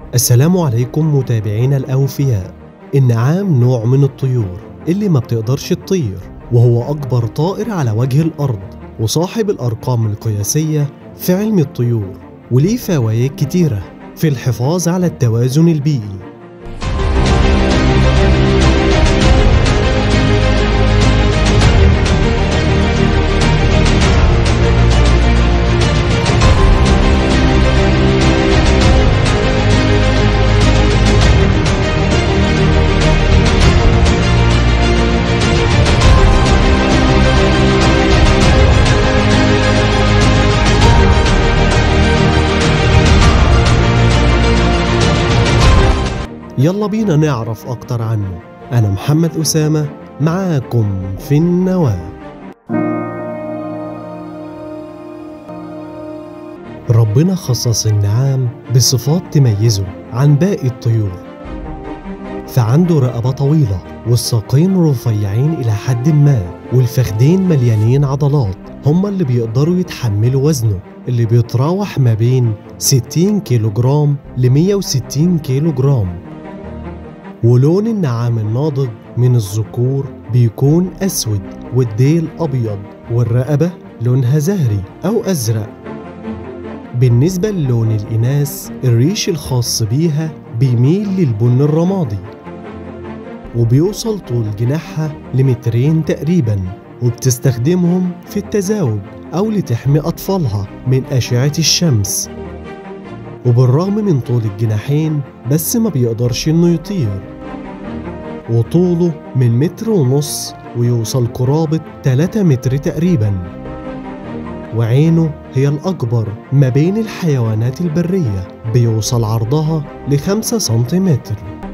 السلام عليكم متابعينا الأوفياء. النعام نوع من الطيور اللي ما بتقدرش تطير، وهو أكبر طائر على وجه الأرض وصاحب الأرقام القياسية في علم الطيور، وليه فوائد كتيرة في الحفاظ على التوازن البيئي. يلا بينا نعرف أكتر عنه. أنا محمد أسامة معاكم في النواة. ربنا خصص النعام بصفات تميزه عن باقي الطيور، فعنده رقبة طويلة والساقين رفيعين إلى حد ما، والفخدين مليانين عضلات هما اللي بيقدروا يتحملوا وزنه اللي بيتراوح ما بين 60 كيلوغرام ل 160 كيلوغرام. ولون النعام الناضج من الذكور بيكون أسود والديل أبيض، والرقبة لونها زهري أو أزرق. بالنسبة للون الإناث، الريش الخاص بيها بيميل للبن الرمادي، وبيوصل طول جناحها ل2 تقريبا، وبتستخدمهم في التزاوج أو لتحمي أطفالها من أشعة الشمس. وبالرغم من طول الجناحين بس ما بيقدرش إنه يطير، وطوله من 1.5 متر ويوصل قرابة 3 متر تقريبا. وعينه هي الأكبر ما بين الحيوانات البرية، بيوصل عرضها ل5 سنتيمتر.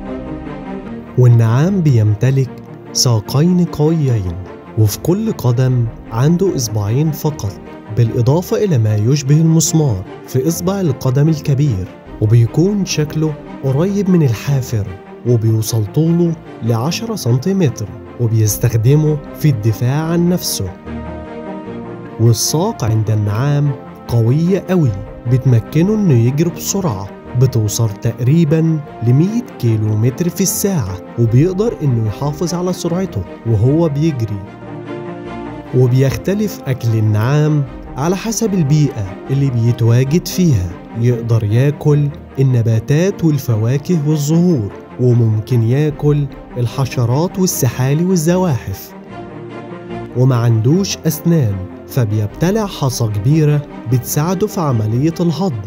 والنعام بيمتلك ساقين قويين، وفي كل قدم عنده إصبعين فقط، بالإضافة إلى ما يشبه المسمار في إصبع القدم الكبير، وبيكون شكله قريب من الحافر، وبيوصل طوله ل10 سنتيمتر، وبيستخدمه في الدفاع عن نفسه. والساق عند النعام قوية قوي، بتمكنه إنه يجري بسرعة بتوصل تقريبا ل100 كيلو متر في الساعة، وبيقدر إنه يحافظ على سرعته وهو بيجري. وبيختلف أكل النعام على حسب البيئة اللي بيتواجد فيها. يقدر ياكل النباتات والفواكه والزهور، وممكن ياكل الحشرات والسحالي والزواحف. وما عندوش أسنان، فبيبتلع حصى كبيرة بتساعده في عملية الهضم.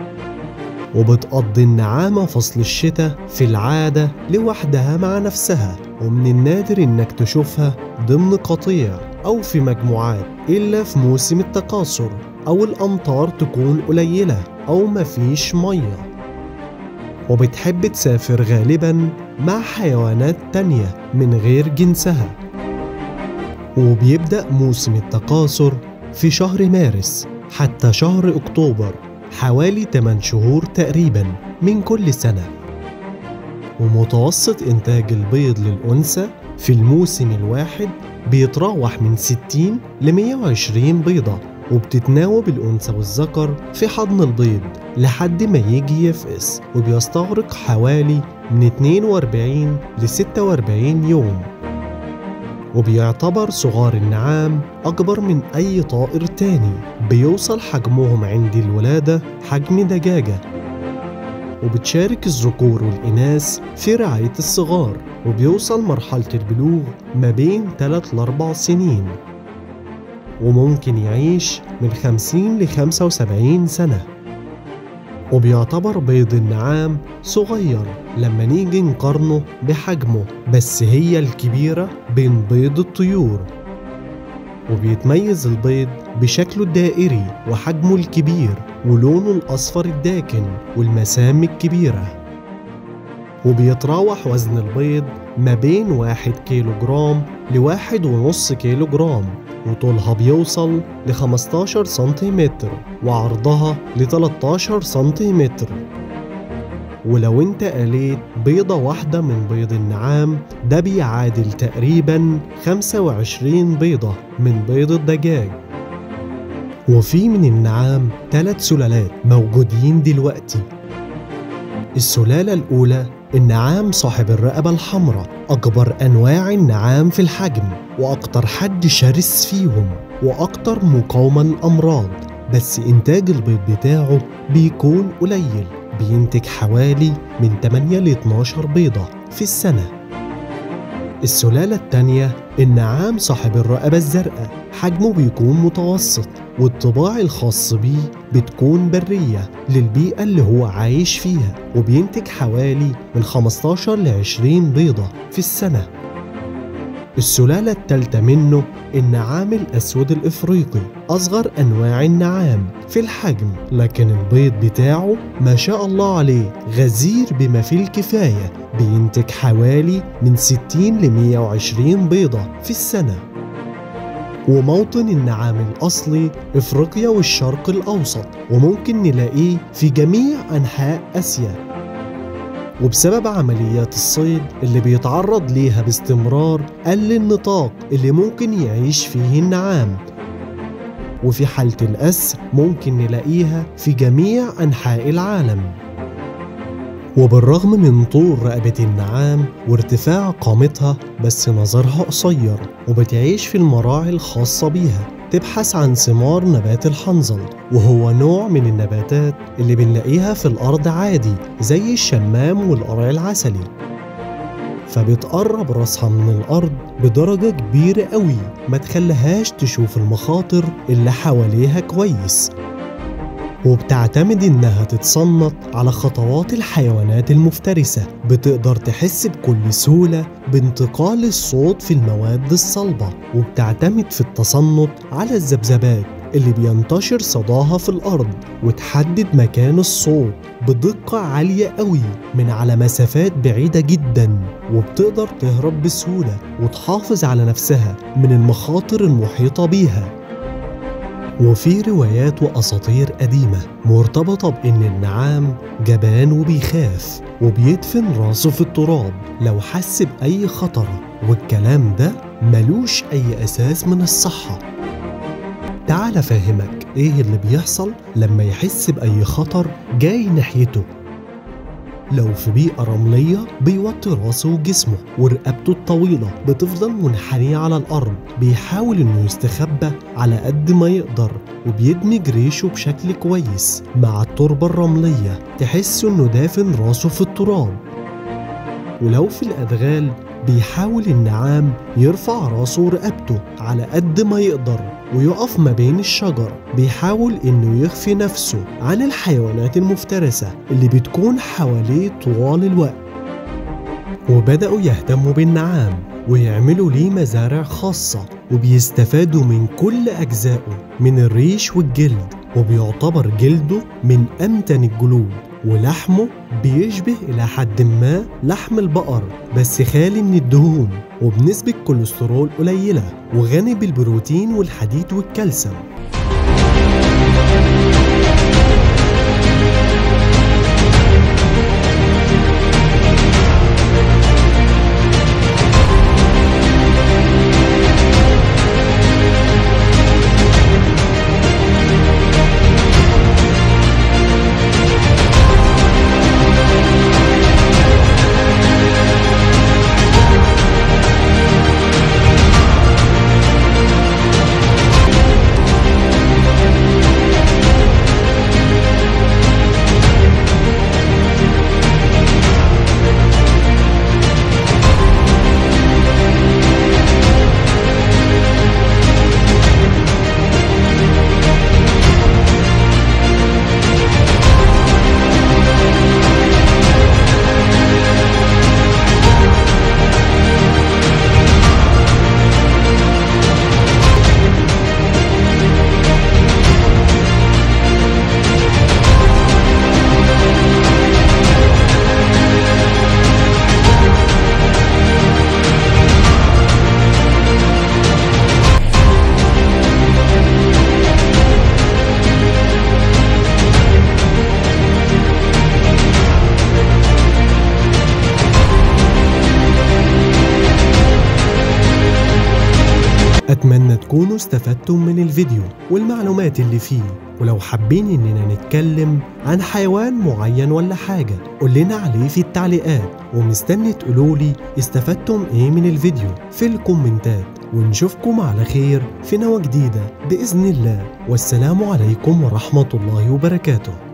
وبتقضي النعامة فصل الشتاء في العادة لوحدها مع نفسها، ومن النادر إنك تشوفها ضمن قطيع أو في مجموعات، إلا في موسم التكاثر أو الأمطار تكون قليلة أو مفيش مية. وبتحب تسافر غالبا مع حيوانات تانية من غير جنسها. وبيبدأ موسم التكاثر في شهر مارس حتى شهر أكتوبر، حوالي 8 شهور تقريبا من كل سنة. ومتوسط إنتاج البيض للأنثى في الموسم الواحد بيتراوح من 60 ل 120 بيضة، وبتتناوب الأنثى والذكر في حضن البيض لحد ما يجي يفقس، وبيستغرق حوالي من 42 ل 46 يوم. وبيعتبر صغار النعام أكبر من أي طائر تاني، بيوصل حجمهم عند الولادة حجم دجاجة. وبتشارك الذكور والإناث في رعاية الصغار، وبيوصل مرحلة البلوغ ما بين 3 ل 4 سنين، وممكن يعيش من 50 ل 75 سنة. وبيعتبر بيض النعام صغير لما نيجي نقارنه بحجمه، بس هي الكبيرة بين بيض الطيور. وبيتميز البيض بشكله الدائري وحجمه الكبير ولونه الأصفر الداكن والمسام الكبيرة. وبيتراوح وزن البيض ما بين 1 كيلوغرام ل1.5 كيلوغرام، وطولها بيوصل ل15 سنتيمتر وعرضها ل13 سنتيمتر. ولو انت قليت بيضة واحدة من بيض النعام، ده بيعادل تقريبا 25 بيضة من بيض الدجاج. وفي من النعام 3 سلالات موجودين دلوقتي، السلالة الأولى النعام صاحب الرقبة الحمراء، أكبر أنواع النعام في الحجم وأكتر حد شرس فيهم وأكتر مقاومة للأمراض، بس إنتاج البيض بتاعه بيكون قليل، بينتج حوالي من 8 ل 12 بيضة في السنة. السلالة التانية النعام صاحب الرقبة الزرقاء، حجمه بيكون متوسط والطباع الخاص بيه بتكون برية للبيئة اللي هو عايش فيها، وبينتج حوالي من 15 ل 20 بيضة في السنة. السلالة التالتة منه النعام الأسود الإفريقي، أصغر أنواع النعام في الحجم، لكن البيض بتاعه ما شاء الله عليه غزير بما فيه الكفاية، بينتج حوالي من 60 ل 120 بيضة في السنة. وموطن النعام الأصلي إفريقيا والشرق الأوسط، وممكن نلاقيه في جميع أنحاء آسيا، وبسبب عمليات الصيد اللي بيتعرض ليها باستمرار قل النطاق اللي ممكن يعيش فيه النعام، وفي حالة الأسر ممكن نلاقيها في جميع أنحاء العالم. وبالرغم من طول رقبة النعام وارتفاع قامتها، بس نظرها قصير، وبتعيش في المراعي الخاصة بيها تبحث عن ثمار نبات الحنظل، وهو نوع من النباتات اللي بنلاقيها في الأرض عادي زي الشمام والقرع العسلي، فبتقرب راسها من الأرض بدرجة كبيرة قوي ما تخليهاش تشوف المخاطر اللي حواليها كويس، وبتعتمد إنها تتصنت على خطوات الحيوانات المفترسة، بتقدر تحس بكل سهولة بانتقال الصوت في المواد الصلبة، وبتعتمد في التصنت على الذبذبات اللي بينتشر صداها في الأرض، وتحدد مكان الصوت بدقة عالية قوي من على مسافات بعيدة جدا، وبتقدر تهرب بسهولة وتحافظ على نفسها من المخاطر المحيطة بيها. وفي روايات وأساطير قديمة مرتبطة بإن النعام جبان وبيخاف وبيدفن راسه في التراب لو حس بأي خطر، والكلام ده ملوش أي أساس من الصحة. تعال أفهمك إيه اللي بيحصل لما يحس بأي خطر جاي ناحيته. لو في بيئة رملية بيوطي راسه وجسمه، ورقبته الطويلة بتفضل منحنية على الأرض، بيحاول إنه يستخبى على قد ما يقدر، وبيدمج ريشه بشكل كويس مع التربة الرملية تحس إنه دافن راسه في التراب. ولو في الأدغال بيحاول النعام يرفع راسه ورقبته على قد ما يقدر ويقف ما بين الشجر، بيحاول إنه يخفي نفسه عن الحيوانات المفترسة اللي بتكون حواليه طوال الوقت. وبدأوا يهتموا بالنعام ويعملوا ليه مزارع خاصة، وبيستفادوا من كل أجزائه من الريش والجلد، وبيعتبر جلده من أمتن الجلود، ولحمه بيشبه إلى حد ما لحم البقر بس خالي من الدهون، وبنسبة كوليسترول قليلة، وغني بالبروتين والحديد والكالسيوم. أتمنى تكونوا استفدتم من الفيديو والمعلومات اللي فيه، ولو حابين إننا نتكلم عن حيوان معين ولا حاجة قول لنا عليه في التعليقات، ومستني تقولولي استفدتم إيه من الفيديو في الكومنتات. ونشوفكم على خير في نوى جديدة بإذن الله، والسلام عليكم ورحمة الله وبركاته.